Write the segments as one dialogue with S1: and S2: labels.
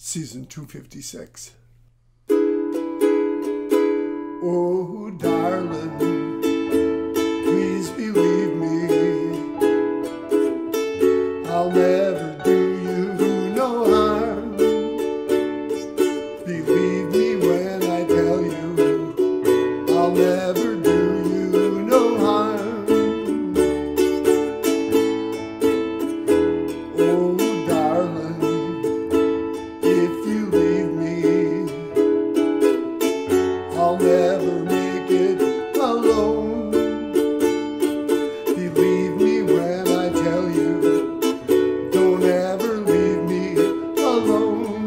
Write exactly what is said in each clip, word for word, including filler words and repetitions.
S1: Season two fifty-six. Oh, darling, please believe me, I'll never do you no harm. Believe me when I tell you, I'll never do you no harm. Oh, darling, if you leave me, I'll never make it alone. Believe me when I tell you, don't ever leave me alone.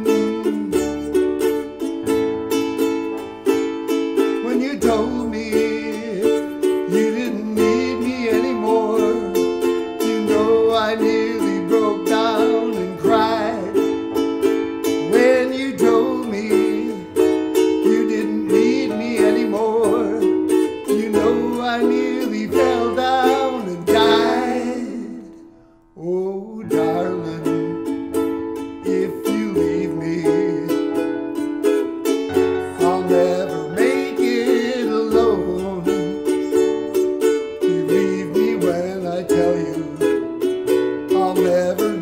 S1: When you told me you didn't need me anymore, you know I nearly broke down and cried. When you told me you didn't need me anymore, you know I nearly fell down and died. Oh, darling, if you leave me, I'll never make it alone. Believe me when I tell you, I'll never